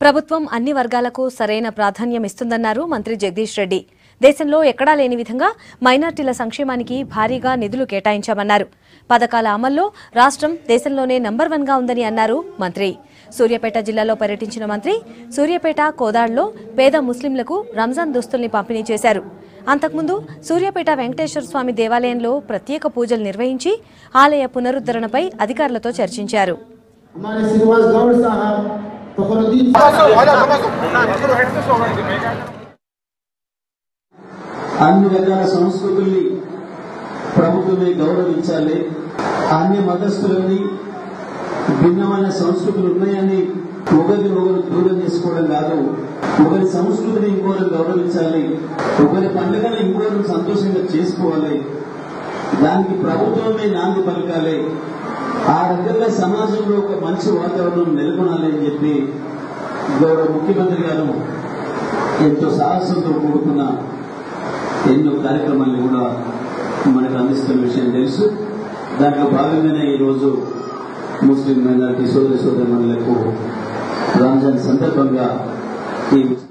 ప్రభుత్వం అన్ని వర్గాలకు సరైన ప్రాధాన్యం ఇస్తుందన్నారు మంత్రి జగదీష్ రెడ్డి. దేశంలో ఎక్కడా లేని విధంగా మైనార్టీల సంక్షేమానికి భారీగా నిధులు కేటాయించామన్నారు. పథకాల అమల్లో రాష్ట్రం దేశంలోనే నంబర్ 1 గా ఉందని అన్నారు మంత్రి. సూర్యాపేట జిల్లాలో పర్యటించిన మంత్రి సూర్యాపేట కోదాడలో పేద ముస్లింలకు రంజాన్ దుస్తుల్ని పంపిణీ చేశారు. అంతకుముందు సూర్యాపేట వెంకటేశ్వర స్వామి దేవాలయంలో ప్రత్యేక పూజలు నిర్వహించి ఆలయ పునరుద్ధరణపై అధికారులతో చర్చించారు. అన్ని రకాల సంస్కృతుల్ని ప్రభుత్వమే గౌరవించాలి. అన్ని మతస్థులని భిన్నమైన సంస్కృతులు ఉన్నాయని ఒకరినొకరు దూరం చేసుకోవడం కాదు. ఒకరి సంస్కృతిని ఇంకోరు గౌరవించాలి. ఒకరి పండుగను ఇంకోరు సంతోషంగా చేసుకోవాలి. దానికి ప్రభుత్వమే నాంది పలకాలి. ఆ రకంగా సమాజంలో ఒక మంచి వాతావరణం నెలకొనాలి అని చెప్పి గౌరవ ముఖ్యమంత్రి గారు ఎంతో సాహసంతో కూడుకున్న ఎన్నో కార్యక్రమాలను కూడా మనకు అందిస్తున్న విషయం తెలుసు. దాంట్లో భాగంగానే ఈరోజు ముస్లిం మైనారిటీ సోదరి సోదరులకు రంజాన్ సందర్భంగా ఈ